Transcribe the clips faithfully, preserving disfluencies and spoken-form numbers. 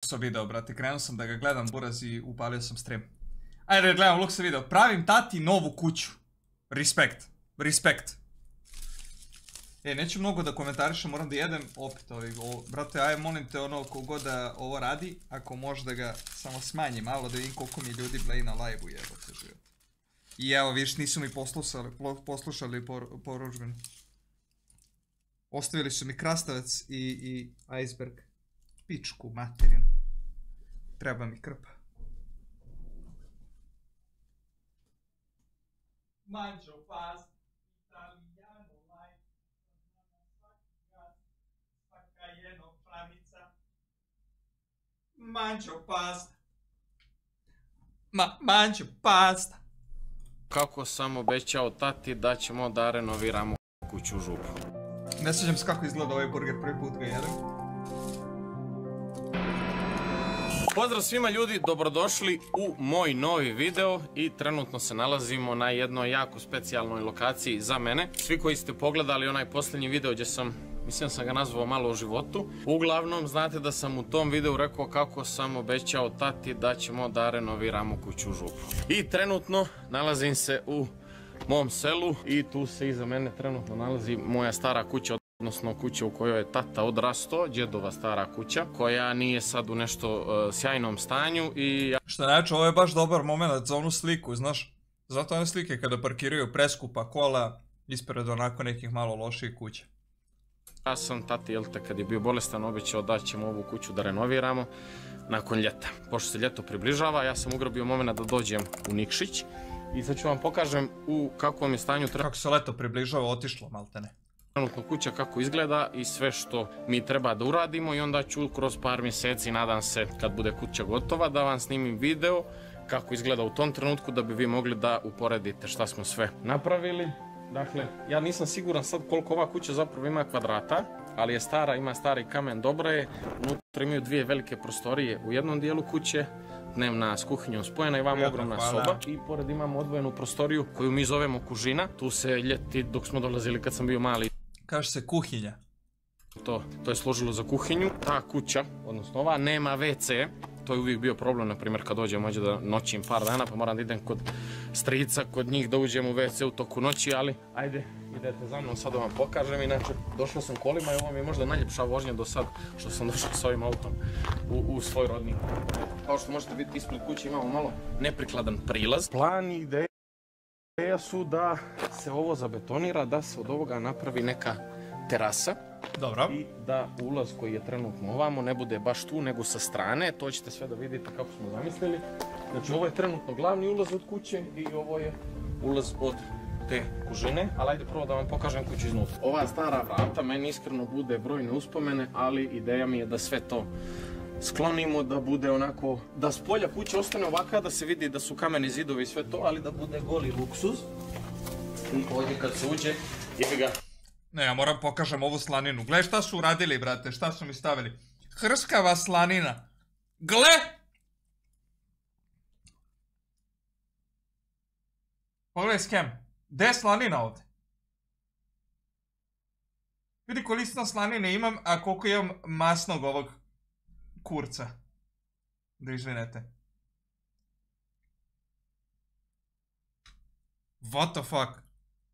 video, brate, krenuo sam da ga gledam, buraz, i upalio sam stream. Ajde da gledam Luxa video. Pravim tati novu kuću. Respekt. Respekt. E, neću mnogo da komentarišem, moram da jedem opet ovih. Brate, aj molim te ono kogod da ovo radi, ako može da ga samo smanji malo, da vidim koliko mi ljudi bleji na live-u, jebote život. I evo, viš, nisu mi poslušali, poslušali por, poručbenu. Ostavili su mi krastavac i, i iceberg. Pičku materinu. Treba mi krpa. Manđo pas, italijano life, svaka je novčanica. Manđo pasta. Ma, manđo pasta. Kako sam obećao tati da ćemo da renoviramo kuću u Župu. Ne sjećam se kako izgleda ovaj burger, prvi put ga jedem. Pozdrav svima ljudi, dobrodošli u moj novi video i trenutno se nalazimo na jednoj jako specijalnoj lokaciji za mene. Svi koji ste pogledali onaj posljednji video gdje sam, mislim da sam ga nazvao malo o životu. Uglavnom, znate da sam u tom videu rekao kako sam obećao tati da ćemo da renoviramo kuću u Župu. I trenutno nalazim se u mom selu i tu se iza mene trenutno nalazi moja stara kuća, odnosno kuća u kojoj je tata odrastao, djedova stara kuća, koja nije sad u nešto uh, sjajnom stanju i... Šta neću, ovo je baš dobar moment za onu sliku, znaš? Zato one slike kada parkiraju preskupa kola ispred onako nekih malo loših kuća. Ja sam tati, jel te, kad je bio bolestan, obećao da ćemo ovu kuću da renoviramo nakon ljeta. Pošto se ljeto približava, ja sam ugrabio moment da dođem u Nikšić i sad ću vam pokažem u kakvom je stanju... Kako se leto približava, otišlo maltene. Trenutno kuća kako izgleda i sve što mi treba da uradimo i onda ću kroz par mjeseci, nadam se kad bude kuća gotova, da vam snimim video kako izgleda u tom trenutku da bi vi mogli da uporedite šta smo sve napravili. Dakle, ja nisam siguran sad koliko ova kuća zapravo ima kvadrata, ali je stara, ima stari kamen, dobro je. Unutra imaju dvije velike prostorije u jednom dijelu kuće, dnevna s kuhinjom spojena i vam ogromna soba. I pored imamo odvojenu prostoriju koju mi zovemo kužina. Tu se ljeti, dok smo dolazili kad sam bio mali, kaže se kuhinja. To, to je služilo za kuhinju. Ta kuća, odnosno ova, nema ve ce. To je uvijek bio problem, na primjer kad dođem možda da noćim par dana, pa moram da idem kod strica, kod njih da uđem u ve ce u toku noći, ali ajde, idete za mnom, sad da vam pokažem. Inače, došao sam kolima i ovo mi je možda najljepša vožnja do sad što sam došao s ovim autom u, u svoj rodnik. Kao što možete vidjeti, ispred kuće imamo malo neprikladan prilaz. Plan i ideja su da se ovo zabetonira, da se od ovoga napravi neka terasa. Dobro. I da ulaz koji je trenutno ovamo ne bude baš tu, nego sa strane. To ćete sve da vidite kako smo zamislili. Znači, ovo je trenutno glavni ulaz od kuće i ovo je ulaz od te kužine. Ali ajde prvo da vam pokažem kuću iznutra. Ova stara vrata meni iskreno bude brojne uspomene, ali ideja mi je da sve to sklonimo, da bude onako, da s polja kuća ostane ovaka, da se vidi da su kameni zidovi i sve to, ali da bude goli luksuz. I ovdje kad se uđe, jebi ga. Ne, ja moram pokažem ovu slaninu. Gle šta su uradili, brate, šta su mi stavili. Hrskava slanina. Gle! Pogledaj skem. Gde je slanina ovdje? Vidi koliko slanine imam, a koliko imam masnog ovog kurca. Da izvinete. What the fuck?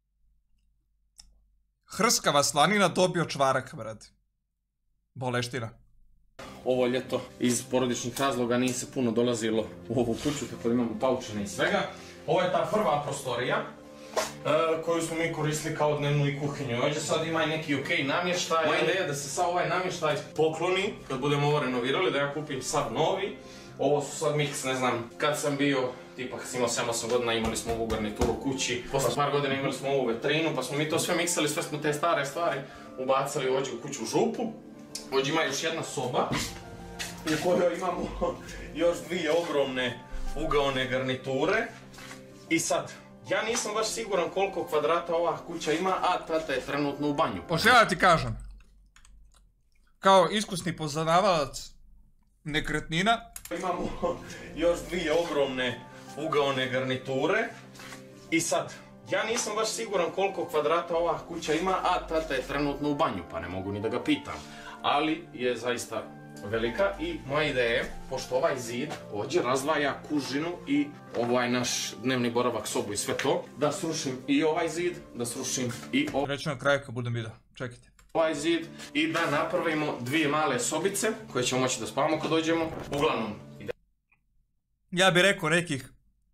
Hrskava slanina, dobio čvarak, brate. Boleština. Ovo ljeto iz porodičnih razloga nije se puno dolazilo u ovu kuću, tako da imamo paučine i svega. Ovo je ta prva prostorija koju smo mi koristili kao dnevnu i kuhinju. Ovdje sad ima i neki okej namještaj. Moja ideja je da se sad ovaj namještaj pokloni kad budemo ovo renovirali, da ja kupim sad novi. Ovo su sad miks, ne znam, kad sam bio, tipa kad sam imao sedam osam godina imali smo ovu garnituru u kući, posle par godina imali smo ovu vetrinu, pa smo mi to sve miksali, sve smo te stare stvari ubacali ovdje u kuću u Župu. Ovdje ima još jedna soba u kojoj imamo još dvije ogromne ugaone garniture. I sad, ja nisam baš siguran koliko kvadrata ova kuća ima, a tata je trenutno u banju. Pošto ja ti kažem, kao iskusni poznavalac nekretnina, imamo još dvije ogromne ugaone garniture. I sad, ja nisam baš siguran koliko kvadrata ova kuća ima, a tata je trenutno u banju, pa ne mogu ni da ga pitam. Ali je zaista velika i moja ideja je, pošto ovaj zid ovdje razdvaja kužinu i ovaj naš dnevni boravak, sobu i sve to, da srušim i ovaj zid, da srušim i ovaj... Reću na kraju kad budem video, čekajte. ovaj zid i da napravimo dvije male sobice koje ćemo moći da spavamo kad dođemo. Uglavnom, ide. Ja bih rekao nekih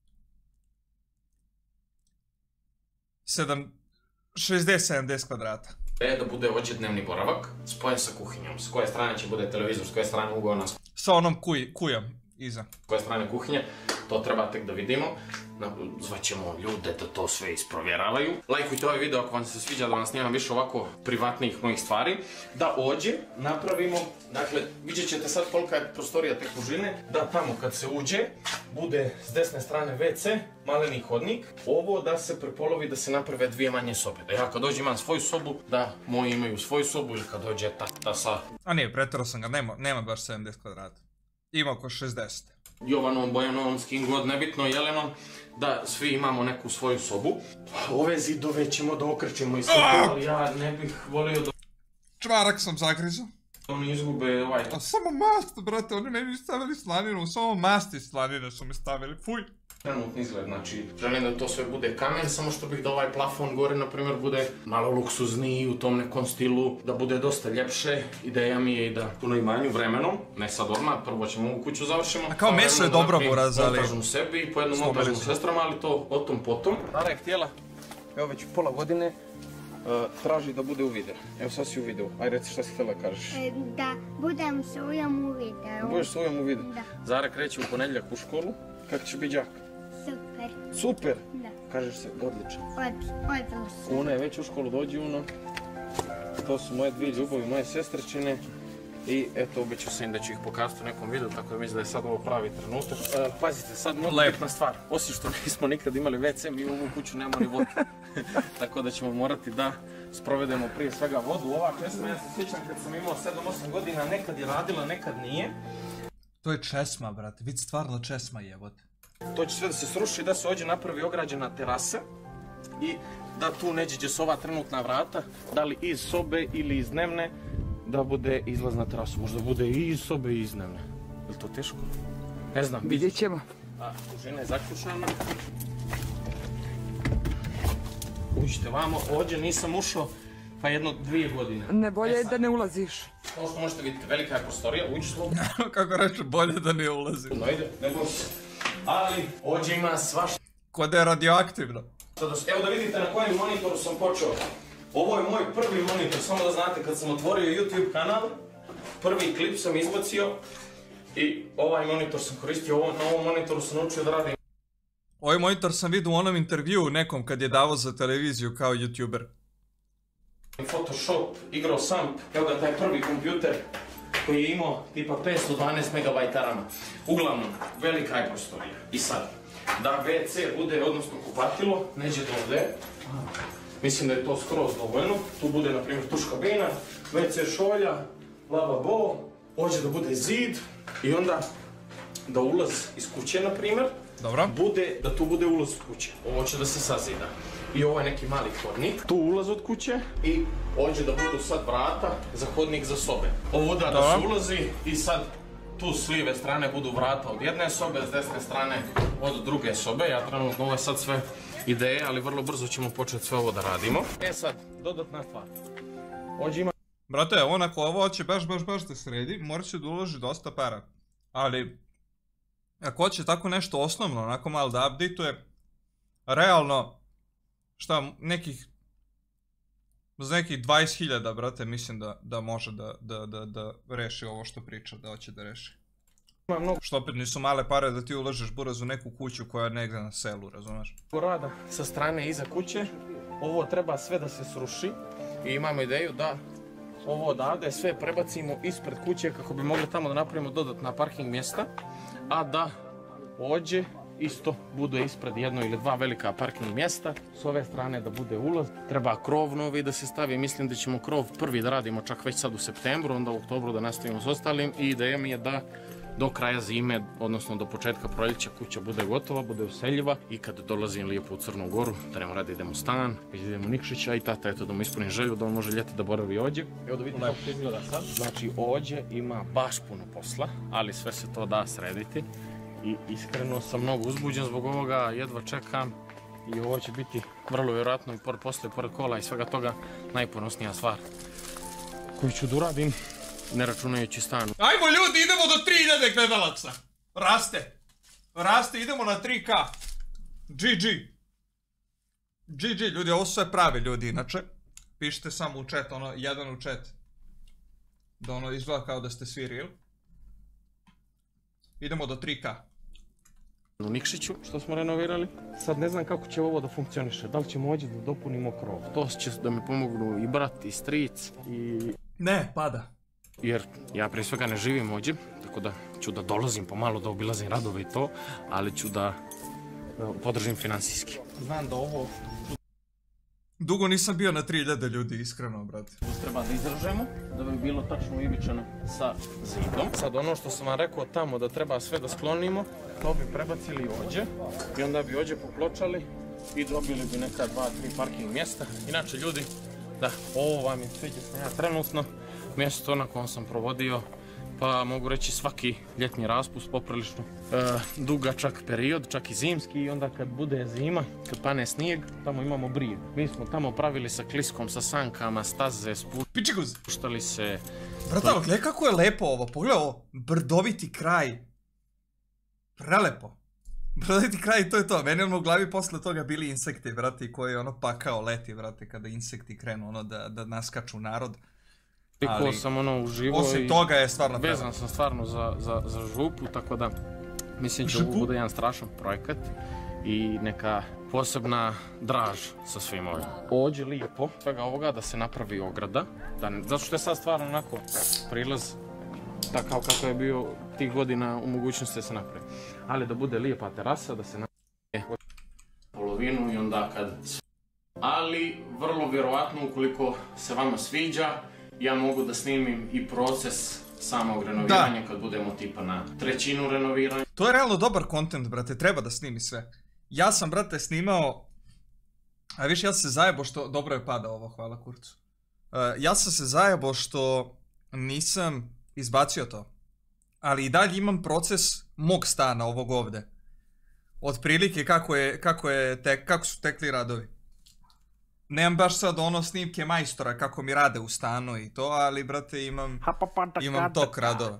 šezdeset sedamdeset kvadrata. Je da bude ovdje dnevni boravak, spojen sa kuhinjom. S koje strane će bude televizor, s koje strane ugona, sa onom kuj, kujom iza. S koje strane kuhinje, to treba tek da vidimo. Zvaćemo ljude da to sve isprovjeravaju. Lajkujte ovaj video ako vam se sviđa, da vam snimam više ovako privatnijih mojih stvari. Da ovdje napravimo, dakle, vidjet ćete sad kolika je prostorija te kužine, da tamo kad se uđe, bude s desne strane ve ce, maleni hodnik, ovo da se prepolovi, da se naprave dvije manje sobe. Da ja kad dođem imam svoju sobu, da moji imaju svoju sobu ili kad dođe tata sa... A nije, pretjerao sam ga, nema, nema baš sedamdeset kvadrata. Ima oko šezdeset. Jovanom, Bojanovom, s kim god, nebitno, Jelenom, da svi imamo neku svoju sobu. Ove zidove ćemo da okrećemo i sve, ali ja ne bih volio da... Čvarak sam zagrizao. Oni izgube ovaj... A samo mast, brate, oni meni stavili slaninu, samo masti slanine su mi stavili, fuj. Trenutni izgled, znači želim da to sve bude kamen, samo što bih da ovaj plafon gore, na primjer, bude malo luksuzniji u tom nekom stilu, da bude dosta ljepše. Ideja mi je i da puno imanju vremenom, ne sad odmah, prvo ćemo ovu kuću završimo. A kao meso je dobro, Buraz, ali... Montažnu sebi i po jednu montažnu sestrama, ali to o tom potom. Nara je htjela, evo već pola godine, traži da bude u videu. Evo sad si u videu, aj reci šta si htjela kažeš. Da budem s ujom u videu. Budeš s ujom u videu? Da. Zara kreće u ponedjeljak u školu, kako će biti đak? Super. Super? Da. Kažeš se odlično. Odlično. Una je već u školu, dođi Uno. To su moje dvije ljubavi, moje sestrečine. I eto, obećao sam im da ću ih pokazati u nekom videu, tako da mislim da je sad ovo pravi trenutak. E, pazite, sad mnogo bitna stvar. Osim što nismo nikad imali ve ce, mi u ovu kuću nemamo ni vodu. Tako da ćemo morati da sprovedemo prije svega vodu. Ova česma, ja se sjećam kad sam imao sedam osam godina, nekad je radila, nekad nije. To je česma, brate, vid stvarno česma jebote. To će sve da se sruši, da se ovdje napravi ograđena terasa i da tu neđe s ova trenutna vrata, da li iz sobe ili iz dnevne, da bude izlaz na terasu. Možda bude i iz sobe i iz dnevne. Je li to teško? Ne znam. Vidjet ćemo. A, kužina je zaključana. Uđite vamo, ovdje nisam ušao pa jedno dvije godine. Ne, bolje je da ne ulaziš. Kao što možete vidjeti, velika je prostorija, uđi slobodno. Kako reću, bolje da ne ulazim. No ide, ne boj se. Ali, ovdje ima svašta. Ko da je radioaktivno. Evo da vidite na kojem monitoru sam počeo. Ovo je moj prvi monitor, samo da znate, kad sam otvorio YouTube kanal, prvi klip sam izbacio i ovaj monitor sam koristio, na ovom monitoru sam naučio da radim. Ovaj monitor sam vidio u onom intervjuu nekom kad je davao za televiziju kao YouTuber. Photoshop, igrao sam, evo ga taj prvi kompjuter koji je imao tipa petsto dvanaest megabajta rama. Uglavnom, velika je prostorija. I sad, da ve ce bude, odnosno kupatilo, neđe do ovdje. Mislim da je to skroz dovoljno. Tu bude, na primjer, tuš kabina, ve ce šolja, lavabo, ovdje da bude zid i onda da ulaz iz kuće, na primjer, dobro, bude, da tu bude ulaz u kuće. Ovo će da se sazida. I ovo je neki mali hodnik. Tu ulaz od kuće i ovdje da budu sad vrata za hodnik za sobe. Ovuda da se ulazi i sad tu s lijeve strane budu vrata od jedne sobe, s desne strane od druge sobe. Ja trenutno ovo je sad sve ideje, ali vrlo brzo ćemo početi sve ovo da radimo. E sad, dodatna stvar. Ovdje ima... Brate, onako ovo će baš, baš, baš da sredi, morat će da uloži dosta para. Ali, ako hoće tako nešto osnovno, onako malo da update-uje, realno, šta, nekih, za nekih dvadeset hiljada, brate, mislim da, da može da, da, da, da reši ovo što priča, da hoće da reši. Što opet nisu male pare da ti uložiš, Buraz, u neku kuću koja je negdje na selu, razumeš? Rada sa strane iza kuće, ovo treba sve da se sruši i imamo ideju da ovo odavde sve prebacimo ispred kuće kako bi mogli tamo da napravimo dodatna parking mjesta, a da ovdje isto bude ispred jedno ili dva velika parking mjesta, s ove strane da bude ulaz. Treba krov novi da se stavi, mislim da ćemo krov prvi da radimo čak već sad u septembru, onda u oktobru da nastavimo s ostalim i ideja mi je da do kraja zime, odnosno do početka proljeća kuća bude gotova, bude useljiva i kad dolazim lijepo u Crnu Goru, da nema radi idemo u stan, idemo u Nikšića i tata, eto da mu ispunim želju da on može ljeti da boravi ovdje. Evo da vidite kako to izgleda sad. Znači ovdje ima baš puno posla, ali sve se to da srediti i iskreno sam mnogo uzbuđen zbog ovoga, jedva čekam i ovo će biti vrlo vjerojatno i pored posla i pored kola i svega toga najponosnija stvar koju ću da uradim, ne računajući stan. Ajmo ljudi, idemo do tri hiljade gledalaca. Raste. Raste, idemo na tri ka. G G. G G, ljudi, ovo su sve pravi ljudi, inače. Pišite samo u chat, ono, jedan u chat. Da ono izgleda kao da ste svi real. Idemo do tri ka. U Nikšiću, što smo renovirali. Sad ne znam kako će ovo da funkcioniše. Da li ćemo ovdje da dopunimo krov. To će da mi pomognu i brat, i stric, i... Ne, pada. Jer ja prije svega ne živim ovdje, tako da ću da dolazim pomalo, da obilazim radove i to, ali ću da podržim finansijski. Znam da ovo... Dugo nisam bio na tri hiljade ljudi, iskreno, brate. Treba da izražemo, da bi bilo tačno uivičano sa zidom. Sad ono što sam vam rekao tamo da treba sve da sklonimo, to bi prebacili ovdje i onda bi ovdje popločali i dobili bi neka dva, tri parking mjesta. Inače ljudi, da, ovo vam je sviđa sam ja trenutno, mjesto na kojem sam provodio, pa mogu reći svaki ljetni raspust, poprilično e, dugačak period, čak i zimski, i onda kad bude zima, kad pane snijeg, tamo imamo brijeg. Mi smo tamo pravili sa kliskom, sa sankama, staze, spuštali se... Bratalo, gledaj kako je lepo ovo, pogledaj ovo, brdoviti kraj. Prelepo. Brdoviti kraj i to je to, meni ono u glavi posle toga bili insekti, brati, koji ono pakao leti, brate, kada insekti krenu ono da, da naskaču narod. Ali, sam ono uživo osim i toga je stvarno vezan sam stvarno za, za, za župu, tako da mislim će ovo bude jedan strašan projekat i neka posebna draž sa svim ovim. Ovdje lijepo svega ovoga da se napravi ograda, da ne, zato što je sad stvarno onako prilaz takav kako je bio tih godina u mogućnosti da se napravi. Ali da bude lijepa terasa, da se napravi polovinu i onda kad... Ali vrlo vjerovatno ukoliko se vama sviđa, ja mogu da snimim i proces samog renoviranja, da, kad budemo tipa na trećinu renoviranja. To je realno dobar content, brate, treba da snimi sve. Ja sam, brate, snimao... A viš, ja sam se zajebo što... Dobro je pada ovo, hvala kurcu. Uh, ja sam se zajebo što nisam izbacio to. Ali i dalje imam proces mog stana, ovog ovde. Otprilike kako je, kako je tek, kako su tekli radovi. Nemam baš sad ono snimke majstora kako mi rade u stanu i to, ali brate imam, imam tok radova.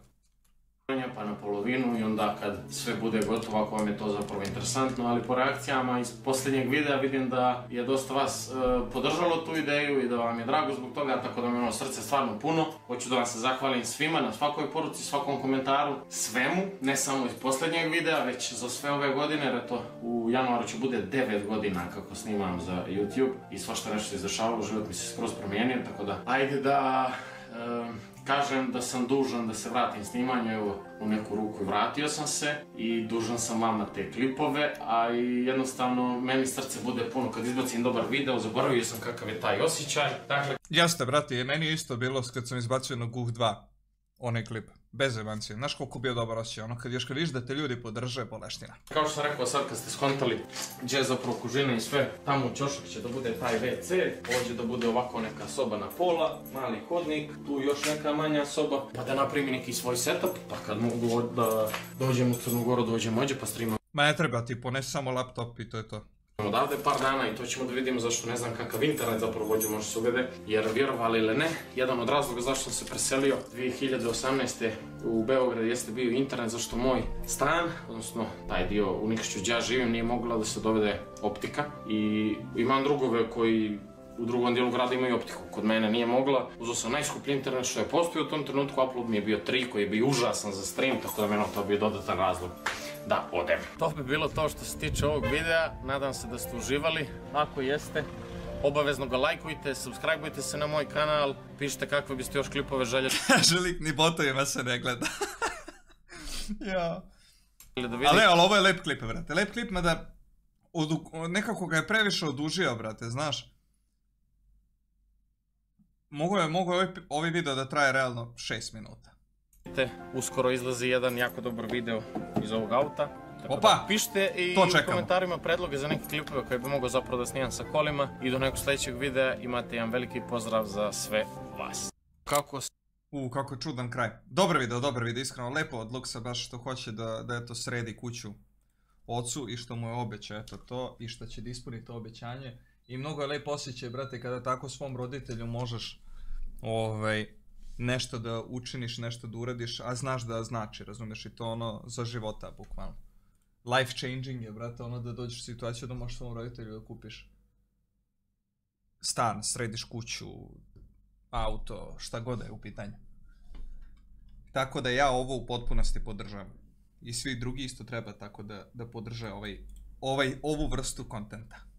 Pa na polovinu i onda kad sve bude gotovo, ako vam je to zapravo interesantno, ali po reakcijama iz posljednjeg videa vidim da je dosta vas e, podržalo tu ideju i da vam je drago zbog toga, tako da mi je ono srce stvarno puno. Hoću da vam se zahvalim svima na svakoj poruci, svakom komentaru, svemu, ne samo iz posljednjeg videa, već za sve ove godine, jer eto u januaru će bude devet godina kako snimam za YouTube i svašta nešto se izdešavalo, život mi se skroz promijenio, tako da ajde da... E, kažem da sam dužan da se vratim snimanju, evo u neku ruku vratio sam se i dužan sam vama te klipove, a i jednostavno meni srce bude puno kad izbacim dobar video, zaboravio sam kakav je taj osjećaj, dakle... Jeste, brati, meni je isto bilo kad sam izbacio na Guh dva, onaj klip, bez evancije, znaš koliko bio dobar osjećaj, ono kad još kad vidiš da te ljudi podrže, boleština. Kao što sam rekao sad kad ste skontali gdje je zapravo kužina i sve, tamo u ćošak će da bude taj ve ce, ovdje da bude ovako neka soba na pola, mali hodnik, tu još neka manja soba, pa da napravim neki svoj setup, pa kad mogu da dođem u Crnu Goru, dođem ovdje pa streamam. Ma ne treba ti, ponesi samo laptop i to je to. Odavde par dana i to ćemo da vidimo zašto ne znam kakav internet zapravo ovdje može se uvede, jer vjerovali ili ne, jedan od razloga zašto sam se preselio dvije hiljade osamnaeste. u Beogradu jeste bio internet zašto moj stan, odnosno taj dio u Nikšiću gdje ja živim nije mogla da se dovede optika i imam drugove koji u drugom dijelu grada imaju optiku, kod mene nije mogla, uzeo sam najskuplji internet što je postojao u tom trenutku, upload mi je bio tri koji je bio užasan za stream, tako da meni to bio dodatan razlog da odem. To bi bilo to što se tiče ovog videa, nadam se da ste uživali, ako jeste, obavezno ga lajkujte, subscribeujte se na moj kanal, pišite kakve biste još klipove željeli. Želik ni botovima se ne gleda. Ja. Ali, ali ovo je lep klip, brate, lep klip, mada nekako ga je previše odužio, brate, znaš. Mogu je, mogu je ovaj, ovaj video da traje realno šest minuta. Uskoro izlazi jedan jako dobar video iz ovog auta. Opa! Pišite i u komentarima predloge za neke klipove koje bi mogao zapravo da snimam sa kolima. I do nekog sljedećeg videa imate jedan veliki pozdrav za sve vas. Kako se... U, kako čudan kraj. Dobar video, dobar video, iskreno lepo od Luxa, baš što hoće da, da eto sredi kuću ocu i što mu je obećao eto to i što će da ispuni to obećanje. I mnogo je lepo osjećaj, brate, kada tako svom roditelju možeš ovaj, nešto da učiniš, nešto da uradiš, a znaš da znači, razumiješ, i to ono za života, bukvalno. Life changing je, brate, ono da dođeš u situaciju da možeš svom roditelju da kupiš stan, središ kuću, auto, šta god da je u pitanju. Tako da ja ovo u potpunosti podržavam. I svi drugi isto treba tako da, da podrže ovaj, ovaj, ovu vrstu kontenta.